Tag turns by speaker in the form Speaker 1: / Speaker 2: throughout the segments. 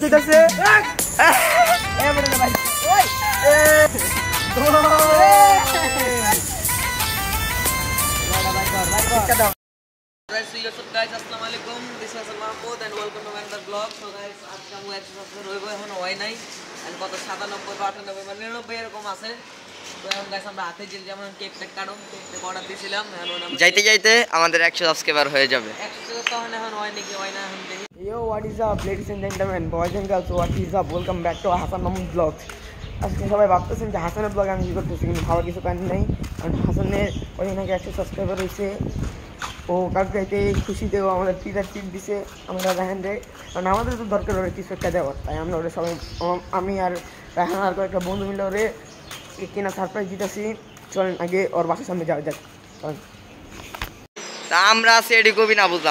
Speaker 1: চাইতেছে
Speaker 2: যাইতে যাইতে আমাদের 100 সাবস্ক্রাইবার হয়ে যাবে।
Speaker 1: Yo, what is up, ladies and gentlemen, boys and girls, what is up? Welcome back to Hasan Mahmood Vlogs. আজকে সবাই ভাবতেছেন যে হাসানের ব্লগে আমি কী করতেছি, কিন্তু ভাবার কিছু কারণ নেই। কারণ হাসানের ওই নাকি 100 সাবস্ক্রাইবার হয়েছে। ও কালকে এতে খুশিতেও আমাদের ট্রিট দিছে। আমরা রায়হান রে, কারণ আমাদের তো দরকার ওরা কিছু একটা দেওয়ার, তাই আমরা ওরা সবাই আমি আর রায়হান আর কয়েকটা বন্ধু মিলে ওরে কিনা সারপ্রাইজ দিতেছি। চলেন আগে ওর বাসার সামনে যাওয়া যাক।
Speaker 2: তা আমরা আছি এডি কবি না বুঝলাম।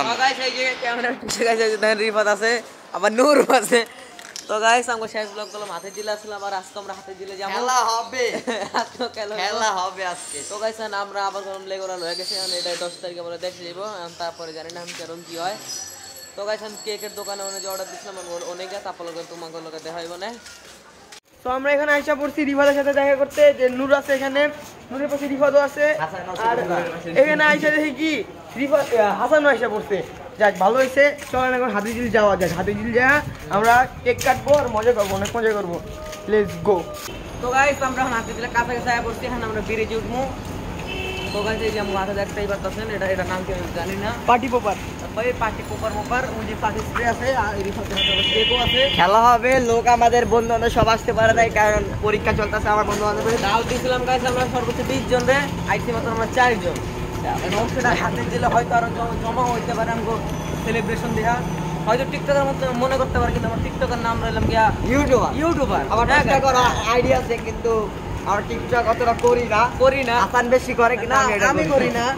Speaker 3: রিফাত আছে, আবার নূর আছে। তো গাইস আমরা শেষ ব্লগ করলাম হাতে জিলা আসলাম, আর আজকে আমরা হাতে জিলে যাবো,
Speaker 2: খেলা হবে
Speaker 3: খেলা হবে আজকে। তো গাইস আমরা আবার গরম লেগোরাল হয়ে গেছে, এটা 10 তারিখে আমরা দেখতে যাবো, তারপরে জানি না আমি কেরম কি হয়। তো গাইস আমি কেকের দোকানে যে অর্ডার দিছিলাম অনেকে তারপর তোমাকে লোকে দেখা হইব না।
Speaker 1: তো আমরা এখানে আইসা পড়ছি রিফাতের সাথে দেখা করতে, যে নূর আছে এখানে, নূরের পাশে রিফাতও আছে, আর এখানে আইসা দেখি কি রিফাত হাসানও আইসা পড়ছে। যাক ভালো হয়েছে, চলেন এখন হাতিঝিল যাওয়া যাক। হাতিঝিল যা আমরা কেক কাটবো আর মজা করবো, অনেক মজা করবো। Let's go.
Speaker 3: তো গাইস আমরা হাতিঝিলের কাছাকাছি আয়া পড়ছি, এখানে আমরা ব্রিজে উঠবো। তো গাইস এই যে আমার হাতে দেখতেই পাচ্ছেন, এটা নাম কি আমি জানি না,
Speaker 1: পার্টি পপার,
Speaker 3: ভাই পার্টি পপার ওই যে পার্টি স্প্রে আছে, আর রিফাতের কেকও আছে।
Speaker 2: খেলা হবে, লোক আমাদের বন্ধু বান্ধব সব আসতে পারে নাই, কারণ পরীক্ষা চলতেছে। আমার বন্ধু বান্ধবের
Speaker 3: দাও দিয়েছিলাম গাইস আমরা সর্বোচ্চ 20 জন রে, আইসি মাত্র আমরা 4 জন। অংশটা হাতে দিলে হয়তো আরো জমা হইতে পারে, আমাকে সেলিব্রেশন দেওয়া হয়তো টিকটকের মতো মনে করতে পারে, কিন্তু আমার টিকটকের নাম রইলাম গিয়া ইউটিউবার।
Speaker 2: আমার টিকটক করার আইডিয়া আছে, কিন্তু আমার টিকটক অতটা করি না। হাসান বেশি করে, কিন্তু আমি করি না।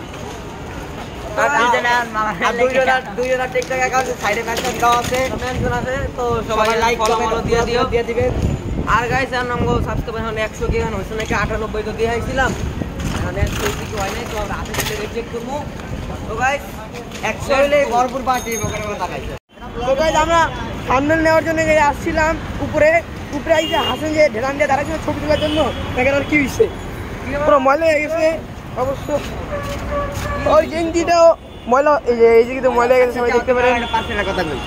Speaker 2: দুইজনের টিকটক অ্যাকাউন্টে সাইডে মেনশন দেওয়া আছে,
Speaker 3: তো সবাই লাইক কমেন্ট দিয়ে দিবেন। আর গাইস আমগো সাবস্ক্রাইবার এখন 100 কি গান হইছে নাকি 98 তো দিয়ে আইছিলাম, এখন 100 কি হয় নাই, তো আমরা হাতে দিলে চেক করব। তো গাইস
Speaker 2: 100 হইলে ভরপুর পার্টি বকার কথা গাইছে।
Speaker 1: তো গাইস আমরা থাম্বনেল নেওয়ার জন্য আসছিলাম উপরে আইসা হাসান যে ঢেলান দিয়ে দাঁড়াইছিল ছবি তোলার জন্য, দেখেন আর কি হয়েছে, পুরো ময়লা হয়ে গেছে। অবশ্য ওই গেঞ্জিটাও ময়লা, এই যে কিন্তু ময়লা হয়ে গেছে, সবাই দেখতে পারেন।
Speaker 2: পার্সেলের কথা কই।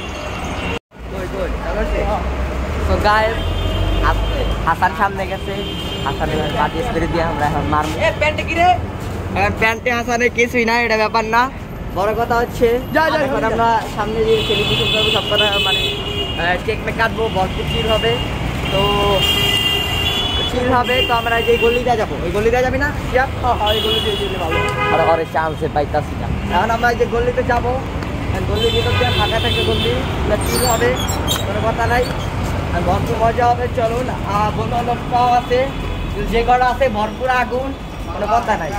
Speaker 3: তো গাইস
Speaker 2: হাসান সামনে গেছে, হাসানের পার্টি স্প্রে দিয়ে আমরা এখন মারব।
Speaker 3: প্যান্টে কি রে?
Speaker 2: প্যান্টে হাসানের কিছুই না, এটা ব্যাপার না। বড় কথা হচ্ছে এখন আমরা সামনে যে সেলিব্রেশন করবো, সব কথা মানে কেক মেক কাটবো, ভরপুর চিল হবে। তো চিল হবে, তো আমরা যে গলিটা যাবো, ওই গলিটা যাবি না?
Speaker 1: ওই গলি দিয়ে দিলে ভালো।
Speaker 2: আর ঘরে চান্সে পাইতাছি না। এখন আমরা যে গলিতে যাবো, গলির ভিতর দিয়ে ফাঁকা থাকে গলি, চিল হবে, কোনো কথা নাই, আর ভরপুর মজা হবে। চলুন, বন্ধু বান্ধব আছে, যে কটা আছে ভরপুর আগুন, কোনো কথা নাই।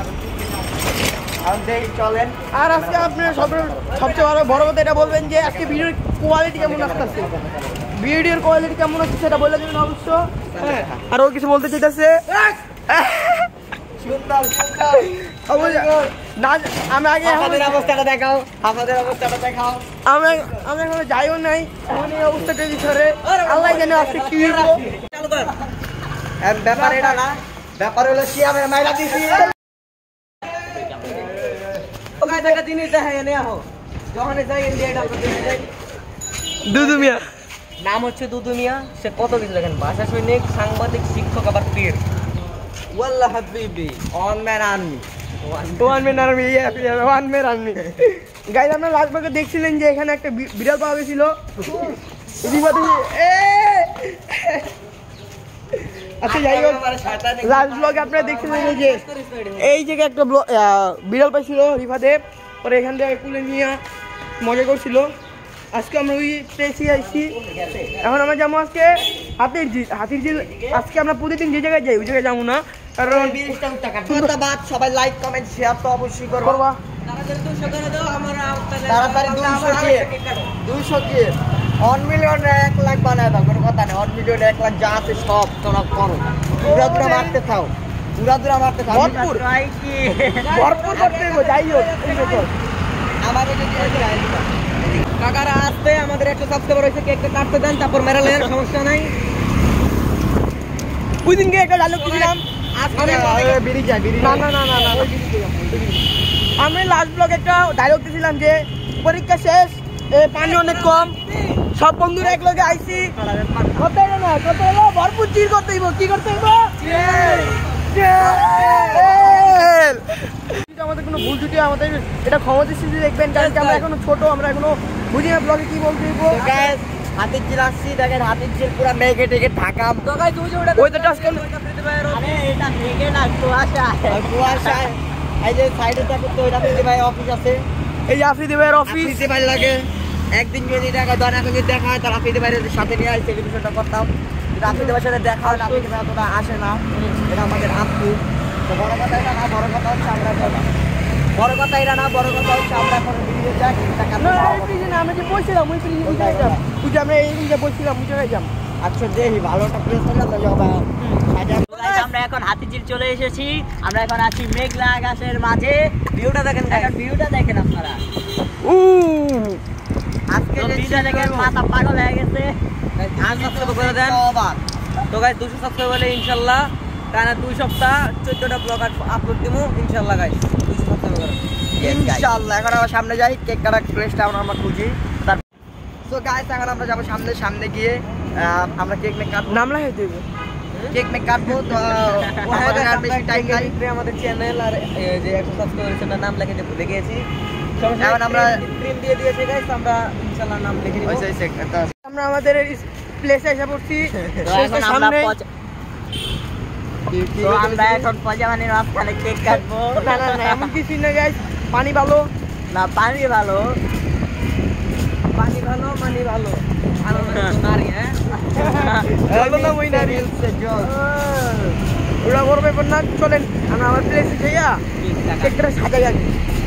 Speaker 2: চলেন।
Speaker 1: আর আজকে আপনার সবচেয়ে বড় কথা এটা বলবেন যে আজকে ভিডিওর কোয়ালিটি কেমন আসতেছে, ভিডিওর কোয়ালিটি কেমন আছে সেটা বলে দেবেন অবশ্য। আর ও কিছু বলতে চাইতেছে, আমি আগে
Speaker 2: অবস্থাটা দেখাও, আমাদের অবস্থাটা দেখাও।
Speaker 1: আমি এখনো যাইও নাই, এমন এই অবস্থাটা দিচ্ছে, আল্লাহ জানে আজকে কি হইব।
Speaker 2: ব্যাপার এটা না, ব্যাপার হলো শিয়ামের মাইরা দিছি।
Speaker 1: দুদু মিয়া,
Speaker 3: নাম হচ্ছে দুদু মিয়া, সে কত কিছু দেখেন, ভাষা সৈনিক, সাংবাদিক, শিক্ষক, আবার পীর।
Speaker 2: ওয়াল্লাহ হাবিবি, ওয়ান ম্যান আর্মি।
Speaker 1: গাইজ আপনারা লাস্টবাগে দেখছিলেন যে এখানে একটা বিড়াল পাওয়া গেছিল। আচ্ছা যাই হোক, লাস্ট ব্লগে আপনারা দেখছিলেন যে এই জায়গায় একটা বিড়াল পাইছিল রিফাতে, পরে এখান থেকে কুলে নিয়ে মজা করছিল। আজকে আমরা ওই প্লেসে আইছি, এখন আমরা যাবো আজকে হাতির ঝিল। আজকে আমরা প্রতিদিন যে জায়গায় যাই ওই জায়গায় যাবো না, কারণ
Speaker 2: সবাই লাইক কমেন্ট শেয়ার তো অবশ্যই করবা। তাড়াতাড়ি 200 কে 1 মিলিয়ন 1 লাখ বানায় দাও, কোনো কথা নেই। 1 মিলিয়ন 1 লাখ যা আছে সব তোমরা করো, দূরা মারতে থাও, দূরা মারতে থাও, ভরপুর করতে যাই হোক। আমাদের
Speaker 3: কাকারা আসতে আমাদের 100 সাবস্ক্রাইবার হয়েছে, কেকটা কাটতে দেন, তারপর মেরালেন, সমস্যা নাই।
Speaker 1: ওই দিনকে একটা ডায়লগ দিলাম, আমি লাস্ট ব্লগ একটা ডায়লগ দিয়েছিলাম যে পরীক্ষা শেষ, পানি অনেক কম, সব বন্ধুরা এক লগে আইছি, কত এলো ভরপুর চির করতে হইব, কি করতে হইব, আমাদের কোনো ভুল ত্রুটি আমাদের এটা ক্ষমা দৃষ্টিতে দেখবেন, কারণ আমরা এখনো ছোট, আমরা এখনো বুঝি না ব্লগে কি বলতে হইব।
Speaker 2: হাতির ঝিল আসছি, দেখেন হাতির ঝিল পুরো মেঘে টেকে ঢাকা।
Speaker 1: ওয়েদারটা আজকে
Speaker 2: এটা মেঘে না, কুয়াশায়। এই যে সাইডে দেখো তো, এটা ফ্রিতে ভাই অফিস আছে,
Speaker 1: এই যে আফ্রিদি ভাইয়ের অফিস।
Speaker 2: ফ্রিতে ভাই লাগে একদিন যদি দেখা ধরেন এখন যদি দেখা হয় তাহলে আফ্রিদি ভাইয়ের সাথে নিয়ে আসি টেলিভিশনটা করতাম, কিন্তু আফ্রিদি ভাইয়ের সাথে দেখা হয় না, আফ্রিদি ভাই অতটা আসে না, এটা আমাদের আপু। তো বড় কথা এটা না, বড় কথা হচ্ছে আমরা বড় কথা এটা না, বড় কথা হচ্ছে আমরা এখন ভিডিও যাই
Speaker 1: আমি যে বলছিলাম ওই আমরা এই যে বলছিলাম বুঝে যাই।
Speaker 2: আচ্ছা দেখি ভালোটা প্লেস হলে আমরা যাবো। আমরা এখন হাতিঝিল চলে এসেছি, আমরা এখন আছি মেঘলা আকাশের মাঝে। ভিউটা দেখেন, ভিউটা দেখেন আপনারা। আজকে যে ভিউটা দেখেন মাথা পাগল হয়ে গেছে।
Speaker 3: সাবস্ক্রাইব করে দেন তো গাইস, 200 সাবস্ক্রাইব হলে ইনশাআল্লাহ টানা 2 সপ্তাহ 14টা ব্লগ আপলোড দেবো ইনশাআল্লাহ গাইস। 200 সাবস্ক্রাইব করে
Speaker 2: ইনশাআল্লাহ। এখন আমরা সামনে যাই, কেক কাটার প্লেসটা আমরা খুঁজি। তো গাইস এখন আমরা যাবো সামনে গিয়ে আমরা কেক মেক কাটবো,
Speaker 1: নাম লাগাই দেব,
Speaker 2: কেক মেক কাটবো। তো আমাদের আর বেশি টাইম নাই,
Speaker 3: আমাদের চ্যানেল আর যে 100 সাবস্ক্রাইবার সেটা নাম লিখে দেব, ভুলে গিয়েছি।
Speaker 2: এখন আমরা
Speaker 3: স্ক্রিন দিয়ে দিয়েছে গাইস, আমরা ইনশাআল্লাহ নাম লিখে দিব।
Speaker 1: আমরা আমাদের প্লেসে এসে পড়ছি,
Speaker 2: এখন আমরা এখন পজামানির মাঝখানে কেক কাটবো।
Speaker 1: না এমন কিছু না গাইস, পানি ভালো
Speaker 2: না, পানি ভালো,
Speaker 3: পানি ভালো, পানি ভালো, আনন্দ নারী।
Speaker 1: ভালো না ওই নারী ওরা বড় ব্যাপার না। চলেন আমরা আমার প্লেসে যাইয়া কেকটা সাজাই আগে।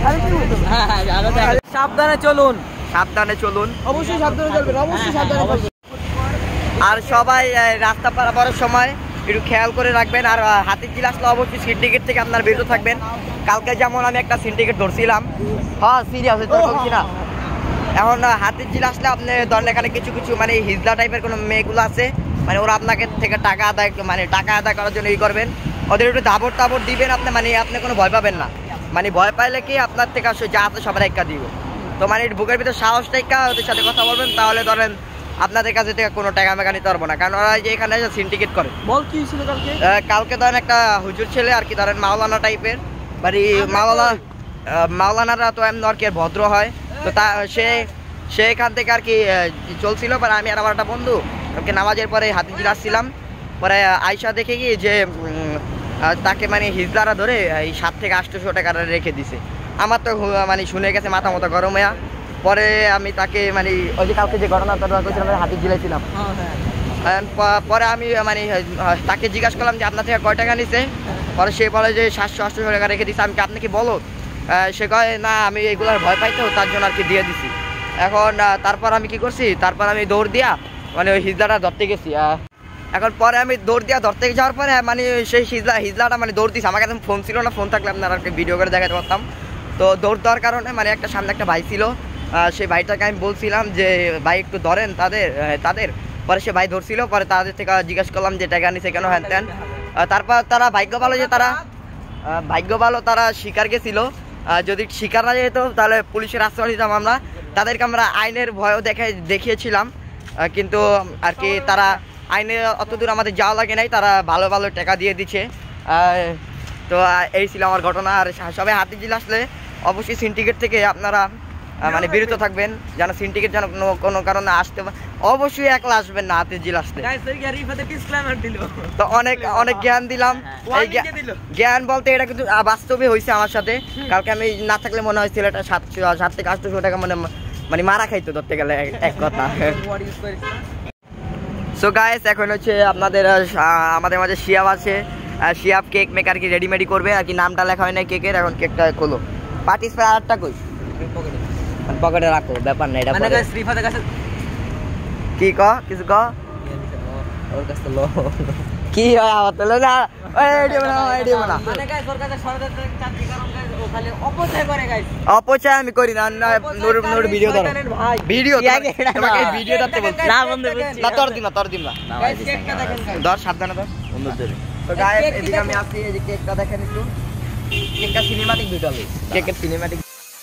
Speaker 3: সাবধানে চলুন,
Speaker 2: সাবধানে চলুন,
Speaker 1: অবশ্যই সাবধানে চলবেন, অবশ্যই সাবধানে চলবেন।
Speaker 2: আর সবাই রাস্তা পারাবার সময় একটু খেয়াল করে রাখবেন। আর হাতির ঝিল আসলে অবশ্যই সিন্ডিকেট থেকে আপনার বিরত থাকবেন। কালকে যেমন আমি একটা সিন্ডিকেট ধরছিলাম, হ্যাঁ সিরিয়াস তোর বলছি না। এখন হাতির ঝিল আসলে আপনি ধরেন এখানে কিছু মানে হিজলা টাইপের কোনো মেয়েগুলো আছে, মানে ওরা আপনাকে থেকে টাকা আদায় করার জন্য ই করবেন, ওদের একটু দাবর দিবেন আপনি, মানে আপনি কোনো ভয় পাবেন না। মানে ভয় পাইলে কি আপনার থেকে যা আছে সবার একটা দিব। তো মানে বুকের ভিতরে সাহস টেকা ওদের সাথে কথা বলবেন, তাহলে ধরেন আপনাদের কাছে থেকে কোনো টাকা মেকা নিতে পারবো না, কারণ ওরা যে এখানে সিন্ডিকেট করে।
Speaker 1: বল কি ছিল কালকে?
Speaker 2: কালকে ধরেন একটা হুজুর ছেলে আর কি, ধরেন মাওলানা টাইপের, মানে মাওলানারা তো এমন আর কি ভদ্র হয়। তো তা সে এখান থেকে আর কি চলছিল, পরে আমি আর আমার একটা বন্ধু ওকে নামাজের পরে হাতির ঝিল আসছিলাম, পরে আয়সা দেখে গিয়ে যে তাকে মানে হিজলারা ধরে এই 7 থেকে 800 টাকা রেখে দিছে। আমার তো মানে শুনে গেছে মাথা মতো গরম হইয়া। পরে আমি তাকে মানে ওই যে কালকে যে ঘটনাটা করছিলাম হাতির ঝিলে ছিলাম, পরে আমি মানে তাকে জিজ্ঞাসা করলাম যে আপনার থেকে কয় টাকা নিছে। পরে সে বলে যে 700-800 টাকা রেখে দিছে। আমি আপনি কি বলো? সে কয় না আমি এগুলার ভয় পাইতো তার জন্য আর কি দিয়ে দিছি। এখন তারপর আমি কি করছি, তারপর আমি দৌড় দিয়া মানে ওই হিজলাটা ধরতে গেছি। এখন পরে আমি দৌড় দিয়া ধরতে যাওয়ার পরে মানে সেই হিজলাটা মানে দৌড় দিছে। আমার কাছে ফোন ছিল না, ফোন থাকলে আপনারা ভিডিও করে দেখাতে পারতাম। তো দৌড় দেওয়ার কারণে মানে একটা সামনে একটা ভাই ছিল, সেই ভাইটাকে আমি বলছিলাম যে ভাই একটু ধরেন তাদের। পরে সে ভাই ধরছিল, পরে তাদের থেকে জিজ্ঞাসা করলাম যে টাকা নিছে কেন হ্যান ত্যান। তারপর তারা ভাগ্য ভালো তারা শিকার গেছিল। যদি শিকার না যেত তাহলে পুলিশের আশ্রয় দিতাম আমরা। তাদেরকে আমরা আইনের ভয়ও দেখিয়েছিলাম, কিন্তু আর কি তারা আইনে অত দূর আমাদের যাওয়া লাগে নাই, তারা ভালো টাকা দিয়ে দিচ্ছে। তো এই ছিল আমার ঘটনা। আর সবাই হাতির ঝিল আসলে অবশ্যই সিন্ডিকেট থেকে আপনারা মানে বিরত থাকবেন, যেন সিন্ডিকেট যেন কোনো কারণে আসতে, অবশ্যই একলা আসবেন না হাতির ঝিল আসতে। তো অনেক জ্ঞান দিলাম। এই জ্ঞান বলতে এটা কিন্তু বাস্তবে হয়েছে আমার সাথে। কালকে আমি না থাকলে মনে হয় ছেলেটা 7 থেকে 800 টাকা মানে মারা খাইতো ধরতে গেলে এক কথা। সো গাইস এখন হচ্ছে আমাদের মাঝে শিয়াব আছে। শিয়াব কেক মেকার কি রেডিমেডি করবে আর কি, নামটা লেখা হয় না কেকের। এখন কেকটা খোলো, পার্টিস ফ্রাই আরটা কই পকেটে রাখো, ব্যাপার না এটা। কি কিছু
Speaker 3: ওর কাছে লো
Speaker 2: কি হয় আবার তো না,
Speaker 3: মানে গাইস ওর কাছে সরকার চাকরি কারণ গাইস ও খালি অপচয় করে গাইস।
Speaker 2: অপচয় আমি করি না, নূর ভিডিও ধরো, ভিডিও তোমাকে ভিডিও ধরতে বলছি
Speaker 4: না বন্ধু বুঝছি
Speaker 2: না, তোর দিম না
Speaker 3: গাইস কেকটা দেখেন গাইস।
Speaker 2: ধর, সাবধানে ধর বন্ধু ধরে। তো গাইস এদিকে আমি আসছি, এই যে কেকটা দেখেন একটু, কেকটা সিনেমাটিক ভিডিও হবে, কেকের সিনেমাটিক।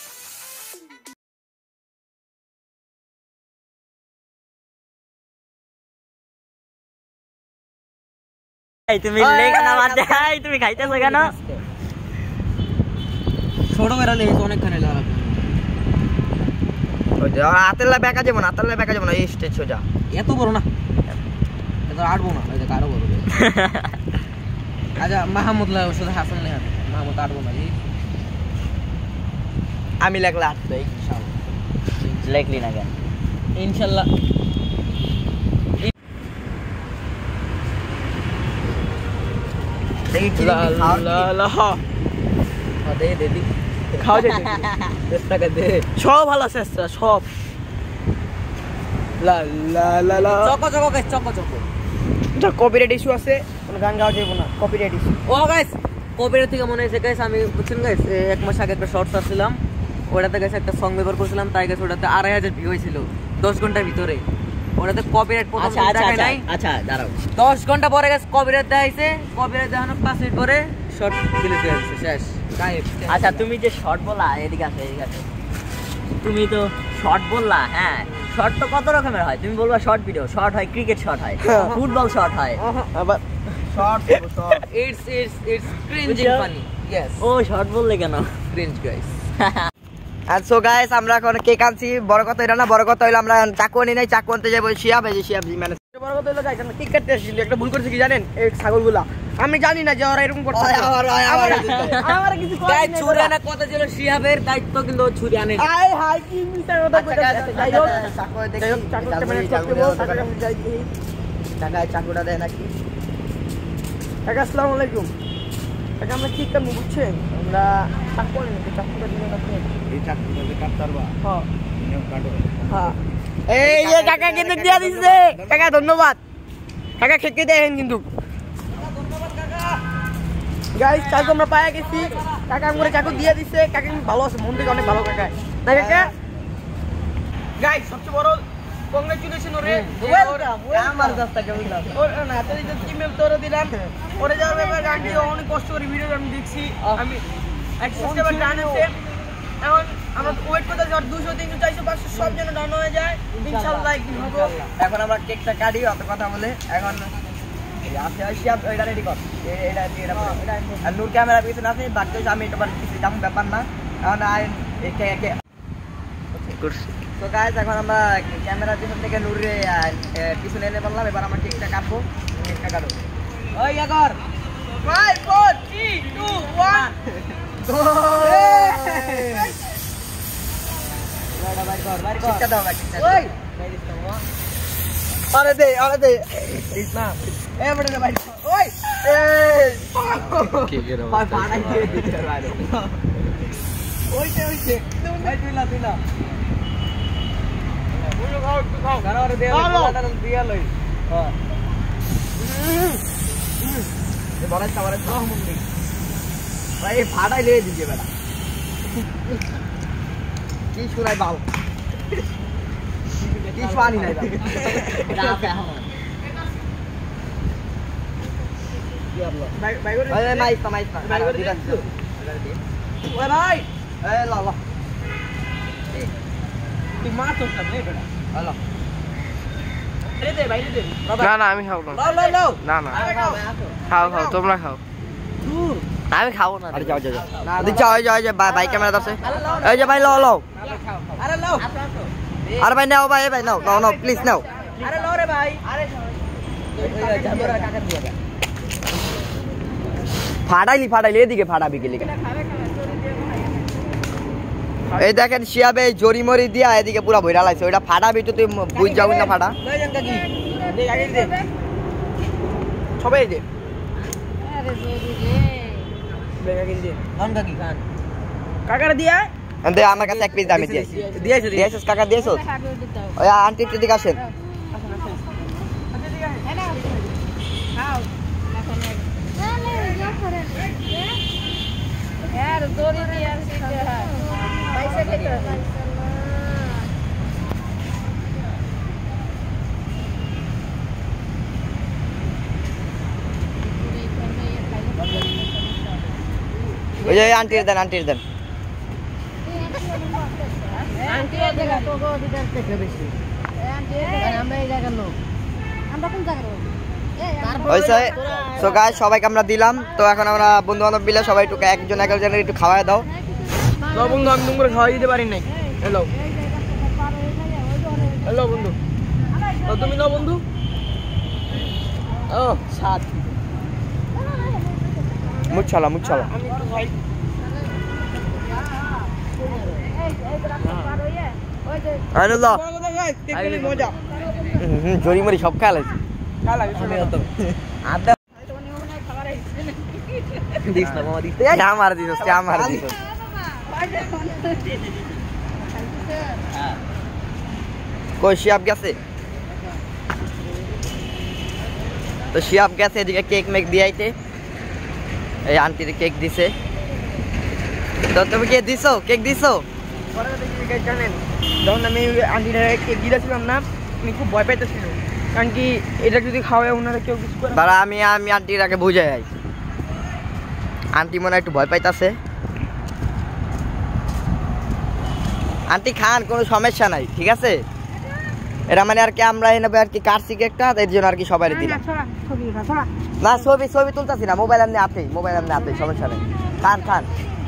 Speaker 4: এই তুমি লেখা না মারতে, এই তুমি খাইতেছো কেন?
Speaker 3: ছোট মেরা লেগেছে অনেকখানি লাগা।
Speaker 2: ওই যে হাতের লা বেকা যাবো না, হাতের লা বেকা যাবো না, এই স্টেজ সোজা।
Speaker 3: এত বড় না, এত আটবো না, ওই যে কারো বড়। আচ্ছা মাহমুদ লা ওর সাথে হাসান লেখা, মাহমুদ আটবো না।
Speaker 2: আমি লাগলে আটবে
Speaker 4: লেখলি না কেন?
Speaker 3: ইনশাআল্লাহ।
Speaker 2: দেখি কি
Speaker 3: দে দে দি
Speaker 1: খাওয়া যায়
Speaker 3: 10 টাকা দে।
Speaker 1: সব ভালো আছে সব। লা লা লা লা
Speaker 3: choco choco guys, choco choco.
Speaker 1: এটা কপিরাইট ইস্যু আছে, কোনো গান গাওয়া যাবে না, কপিরাইট ইস্যু।
Speaker 3: ও গাইস কপিরাইট থেকে মনে হয়েছে গাইস, আমি বুঝছেন গাইস 1 মাস আগে একটা শর্টস আসছিলাম, ওটাতে গাইস একটা সং ব্যবহার করছিলাম, তাই গাইস ওটাতে 2500 ভিউ হয়েছিল 10 ঘন্টার ভিতরে। ওটাতে কপিরাইট প্রথম দেখায় নাই।
Speaker 4: আচ্ছা দাঁড়াও,
Speaker 3: 10 ঘন্টা পরে গাইস কপিরাইট দেখাইছে, কপিরাইট দেখানোর 5 মিনিট পরে শর্ট ডিলিট হয়ে গেছে, শেষ গায়েব।
Speaker 4: আচ্ছা তুমি যে শর্ট বললা, এদিকে আসো এদিকে আসো, তুমি তো শর্ট বললা, হ্যাঁ শর্ট তো কত রকমের হয়, তুমি বলবা শর্ট ভিডিও, শর্ট হয় ক্রিকেট শর্ট হয়, ফুটবল শর্ট হয়,
Speaker 1: আবার
Speaker 2: short
Speaker 3: It's cringing funny. Yes.
Speaker 4: ও শর্ট বললে কেন?
Speaker 3: Cringe guys.
Speaker 2: আর সো গাইস আমরা এখন কেক আনছি, বড় কথা এটা না, বড় কথা হইলো আমরা চাকু আনি নাই, চাকু আনতে যাবো শিয়াব, এই যে শিয়াব জি মানে
Speaker 1: বড় কথা হলো গাইস, আমরা কেক কাটতে আসছিল, একটা ভুল করেছি কি জানেন, এই ছাগলগুলা আমি জানি না যে ওরা এরকম করতে আমার কিছু
Speaker 3: Guys ছুরি আনা কথা ছিল শিহাবের দায়িত্ব, কিন্তু ও ছুরি আনে না।
Speaker 1: আয় হাই কি মিটার কথা কইতাছে। যাই হোক
Speaker 2: চাকু
Speaker 1: যাই
Speaker 2: দেখি
Speaker 1: হোক, চাকুটা ম্যানেজ করতে বল, চাকুটা আমি যাই দিই।
Speaker 2: টাকায় চাকুটা দেয় নাকি?
Speaker 1: কাকা আসসালামু আলাইকুম। কাকা আমরা ঠিক কাটবো বুঝছেন, আমরা চাকু আনি না, চাকুটা দিলে কাটতে।
Speaker 2: এই চাকুটা কাটতে পারবা?
Speaker 1: হ্যাঁ
Speaker 2: নিয়ম কাটো।
Speaker 1: হ্যাঁ এই যে কাকা কিন্তু দিয়া দিছে, কাকা ধন্যবাদ, কাকা খেতে দেন কিন্তু। গাইস চাকু আমরা পায়া গেছি, কাকা আমরে চাকু দিয়ে দিছে, কাকা কিন্তু ভালো আছে, মন থেকে অনেক ভালো কাকা। তাই কাকা গাইস সবচেয়ে বড় কংগ্রেচুলেশন ওরে, ওয়েলকাম
Speaker 2: আমার দস্তা কেমন লাগে?
Speaker 1: ওর না তো এই যে ইমেল তোরে দিলাম, ওরে যাওয়ার ব্যাপারে গান দিয়ে অনেক কষ্ট করে ভিডিও আমি দেখছি, আমি একটা সাবস্ক্রাইবার ডান আছে, এখন আমরা ওয়েট করতে আর 200 300 400 500 সব যেন ডান হয়ে যায় ইনশাআল্লাহ একদিন হবে।
Speaker 2: এখন আমরা কেকটা কাটি, অত কথা বলে এখন এই আছে শিয়াব এটা রেডি কর, এটা আর নূর ক্যামেরা পিছনে আছে, বাকি আমি এটা পারি কিছু দাম ব্যাপার না। এখন আই একে একে
Speaker 4: করছি
Speaker 2: তো গাইস এখন আমরা ক্যামেরার পিছন থেকে নূরে পিছনে এনে বললাম, এবার আমরা কেকটা কাটবো, কেকটা কাটো।
Speaker 3: ওই আগর
Speaker 1: 5 4 3 2 1
Speaker 2: কেকটা দাও ভাই, কেকটা
Speaker 1: ওই আরে দে
Speaker 2: না
Speaker 1: এ বড় ভাই ওই এই
Speaker 2: ভাই পাড়াই দিয়ে দিতে পারো।
Speaker 1: ওইতে
Speaker 3: এই তুই না
Speaker 1: বুঝো খাও একটু খাও
Speaker 3: গানারে দে দিয়া লই।
Speaker 2: হ্যাঁ বড় চাওয়ারে মুন্ডি ভাই ফাড়াই লিয়ে দিছে বেটা, কি শুনাই বাল কি পানি নাই বাল
Speaker 1: ভাই ভাই করে
Speaker 2: আরে মাইস না
Speaker 1: ভাই করে
Speaker 2: দিলাম
Speaker 1: দিছো ওই ভাই
Speaker 2: এ লা লা
Speaker 1: তুই মার তো না বেটা
Speaker 2: হ্যালো
Speaker 1: রে দে ভাই দে
Speaker 5: না না আমি খাবো না,
Speaker 3: লাও
Speaker 5: না না খাও তোমরা খাও, আমি খাবো না।
Speaker 2: আরে যাও যাও যাও ভাই ক্যামেরা ধরছে, এই যে ভাই লো
Speaker 3: আরে লাও
Speaker 2: আরে ভাই নাও ভাই নাও প্লিজ নাও।
Speaker 3: আরে লাও রে ভাই আরে জামরা কাকা দিয়া দে
Speaker 2: ফাটাইলি এদিকে ফাটাবি গেলি। এই দেখেন শিয়াবে জরি মরি দিয়া এদিকে পুরা ভইরা লাইছে, ওইটা ফাটাবি তো তুই বুঝ যাও না ফাটা।
Speaker 3: লই যান কাকি
Speaker 1: দে আগে দে সবাই দে
Speaker 6: আরে জোরি রে
Speaker 1: আগে দে
Speaker 3: খান কাকি খান
Speaker 1: কাকারে দিয়া
Speaker 2: দে আমার কাছে এক পিস দামি দিয়েছি, দিয়েছিস কাকা দিয়েছিস?
Speaker 6: খাবে দিতাও
Speaker 2: ওই আন্টি একটু দিকে আসেন।
Speaker 6: এনা খাও এখন না লে যা করে আর আর দড়ি দিয়ে আর পয়সা খেতে হবে।
Speaker 2: ওই যে আন্টির দেন আন্টি
Speaker 6: জায়গা তো দিদার থেকে বেশি আমরা এই জায়গার লোক আমরা কোন জায়গার লোক
Speaker 2: হয়েছে। সো গাইস সবাইকে আমরা দিলাম। তো এখন আমরা বন্ধু বান্ধব মিলে সবাই একটু একজনের একটু খাওয়াই দাও।
Speaker 1: তো বন্ধু আমি তুমি করে খাওয়াই দিতে পারি নাই। হ্যালো হ্যালো বন্ধু, তো তুমি নাও বন্ধু। ও সাত
Speaker 2: মুচ্ছালা
Speaker 1: আমি একটু খাই।
Speaker 2: আইনুল্লাহ
Speaker 1: মজা
Speaker 2: জরি মরি সব খেয়াল আছে। আমার দিস কই শিয়াব গেছে? তো শিয়াব গেছে এদিকে কেক মেক দিয়াইতে। এই আন্টির কেক দিছে। তো তুমি কে দিছো? কেক দিছো?
Speaker 1: জানেন যখন আমি আন্টির কেক দিয়েছিলাম না, আমি খুব ভয় পাইতেছিল, কারণ কি এটা যদি খাওয়ায় ওনারা কেউ কিছু করে।
Speaker 2: দাঁড়া আমি আন্টির আগে বুঝাই আই। আন্টি মনে হয় একটু ভয় পাইতাছে। আন্টি খান, কোনো সমস্যা নাই, ঠিক আছে? এটা মানে আর কি আমরা এনেবে আর কি কাটছি কেকটা, এর জন্য আর কি সবাই দিলাম। না ছবি তুলতাছি না, মোবাইল এমনি হাতে সমস্যা নেই। খান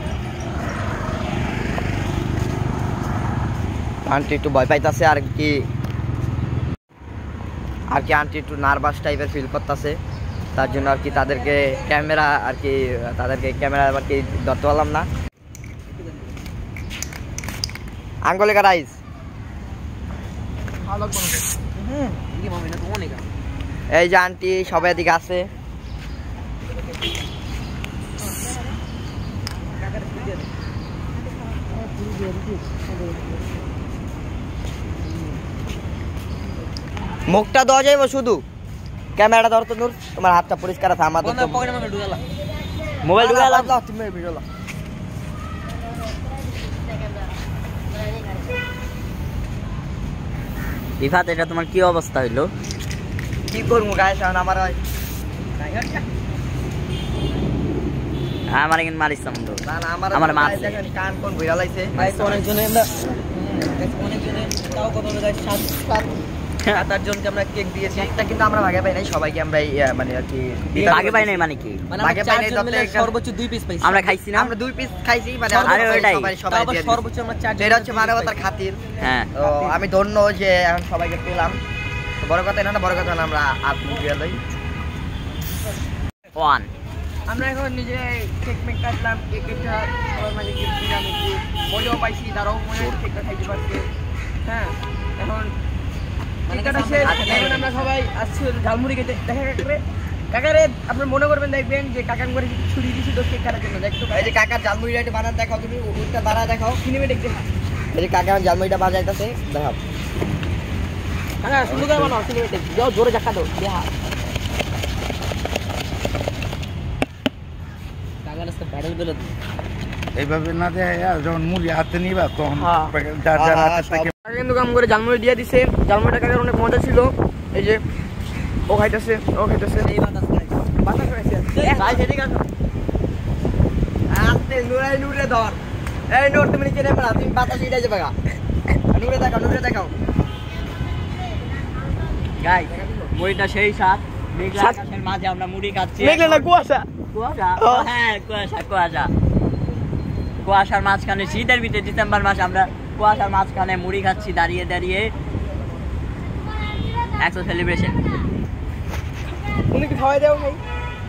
Speaker 2: আন্টি একটু ভয় পাইতাছে আর কি আন্টি একটু নার্ভাস টাইপের ফিল করতেছে। তার জন্য আর কি তাদেরকে ক্যামেরা আর কি ধরতে পারলাম না। আঙ্গুলিকা রাইস এই যে আন্টি সবাই এদিকে আছে। মুখটা দেওয়া যাইব শুধু, ক্যামেরাটা ধরতো নূর, তোমার হাতটা পরিষ্কার আছে। আমাদের মোবাইল ঢুকালাম তুমি ভিডিও।
Speaker 4: রিফাত এটা তোমার কি অবস্থা হইলো?
Speaker 2: কি করবো গায়ে আমার
Speaker 4: আমার কিন্তু মারিস তো
Speaker 2: আমার মারছে কান কোন ভিড়া লাইছে।
Speaker 3: তাও কত
Speaker 2: তার জন্য আমরা কেক দিয়েছি একটা, কিন্তু আমরা ভাগে পাই নাই, সবাইকে আমরা মানে আর কি
Speaker 4: ভাগে পাই নাই। মানে কি
Speaker 2: ভাগে পাই নাই?
Speaker 3: সর্বোচ্চ 2 পিস পাইছি
Speaker 4: আমরা খাইছি না,
Speaker 2: আমরা 2 পিস খাইছি, মানে
Speaker 3: সবাই সর্বোচ্চ আমরা 4
Speaker 2: এটা হচ্ছে মানবতার খাতির।
Speaker 4: হ্যাঁ
Speaker 2: তো আমি ধন্য যে এখন সবাইকে পেলাম। বড় কথা না, বড় কথা না, আমরা দিয়ে লই।
Speaker 1: আমরা এখন নিজে কেক মেক কাটলাম, কেকটা সবার মাঝে গিফট দিলাম, একটু মজাও পাইছি, তারাও মনে হয় কেকটা খাইতে পারছে। হ্যাঁ এখন আমরা সবাই আসছি ঝালমুড়ি খেতে। দেখা কাকারে আপনার মনে করবেন, দেখবেন যে কাকার করে ছুরি দিয়েছি তো কেক কাটার জন্য। দেখতো
Speaker 2: এই যে কাকার ঝালমুড়িটা একটু বানান দেখাও, তুমি ওটা বানা দেখাও,
Speaker 1: সিনেমেটিক দেখা।
Speaker 2: এই যে কাকা ঝালমুড়িটা বাজাইতেছে, দেখাও।
Speaker 1: কাকা সুন্দর করে বানাও, সিনেমেটিক যাও, জোরে ধাক্কা দাও, দেখা কাকার আজকে ব্যাটেল বেলে
Speaker 7: এইভাবে না দেয়, যখন মুড়ি হাতে নিবা তখন
Speaker 1: কিন্তু কাম করে ঝালমুড়ি দিয়ে দিছে। ঝালমুড়িটা কাকার অনেক মজা ছিল। এই যে ও খাইতেছে বাতাস খাইছে।
Speaker 2: আস্তে নুরে ধর। এই নূর তুমি নিচে নেমে না, তুমি বাতাস ইটাই যাবে গা। নুরে দেখাও
Speaker 4: গাইস, মুড়িটা সেই স্বাদ। মেঘলা আকাশের মাঝে আমরা মুড়ি খাচ্ছি।
Speaker 1: মেঘলা না, কুয়াশা।
Speaker 4: হ্যাঁ কুয়াশার মাঝখানে, শীতের ভিতরে ডিসেম্বর মাস, আমরা কুয়াশার মাঝখানে মুড়ি খাচ্ছি দাঁড়িয়ে দাঁড়িয়ে। 100 সেলিব্রেশন।
Speaker 1: তুমি কি খাওয়াই দাও ভাই?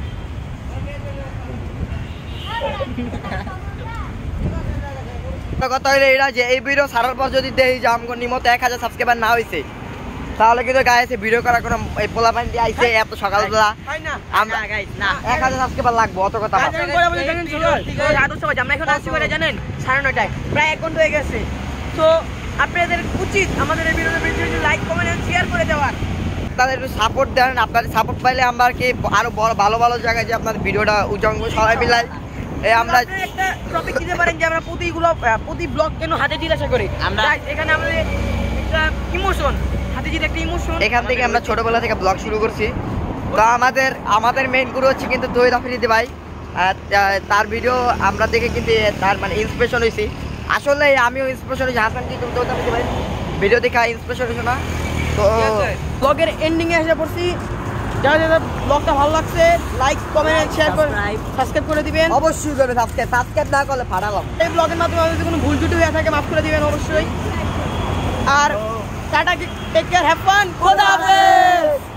Speaker 2: কথা হইলে এরা যে এই ভিডিও ছাড়ার পর যদি দেখি যে আমার নিমত 1000 সাবস্ক্রাইবার না হয়েছে, তাহলে কিন্তু গায়ে ভিডিও করার কোনো এই পোলা পানি দিয়ে আইছে এত সকালবেলা। আমরা গাইস না 1000 সাবস্ক্রাইবার লাগবে, অত কথা না।
Speaker 1: আমরা এখন আসছি বলে জানেন 9:30, প্রায় 1 ঘন্টা হয়ে গেছে। তো আপনাদের উচিত আমাদের এই ভিডিওটি লাইক কমেন্ট এন্ড শেয়ার করে দেওয়ার।
Speaker 2: আপনাদের একটু সাপোর্ট দেন। আপনাদের সাপোর্ট পাইলে আমরা আর কি আরো বড় ভালো জায়গায় যে আপনাদের ভিডিওটা উজাঙ্গ সবাই মিলাই আমরা
Speaker 1: একটা টপিক দিতে পারেন যে আমরা প্রতি ব্লগ কেন হাতে জিজ্ঞাসা করি এখানে আমাদের একটা ইমোশন, হাতে জিতে একটা ইমোশন।
Speaker 2: এখান থেকে আমরা ছোটবেলা থেকে ব্লগ শুরু করছি। তো আমাদের মেইন গুরু হচ্ছে কিন্তু তহিদ আফ্রিদি ভাই। তার ভিডিও আমরা দেখে কিন্তু তার মানে ইন্সপিরেশন হয়েছি। আসলে আমিও ইন্সপিরেশন হয়েছি, হাসান কিন্তু তহিদ আফ্রিদি ভাই ভিডিও দেখে ইন্সপিরেশন হয়েছে না। তো
Speaker 1: ব্লগের এন্ডিংয়ে এসে পড়ছি। যারা ব্লগটা ভালো লাগছে লাইক কমেন্ট শেয়ার করে সাবস্ক্রাইব করে দিবেন।
Speaker 2: অবশ্যই করবে সাবস্ক্রাইব না করলে ফাটালাম।
Speaker 1: এই ব্লগের মাধ্যমে যদি কোনো ভুল ত্রুটি হয়ে থাকে মাফ করে দিবেন অবশ্যই। আর tata, take care, have fun, খোদা হাফেজ।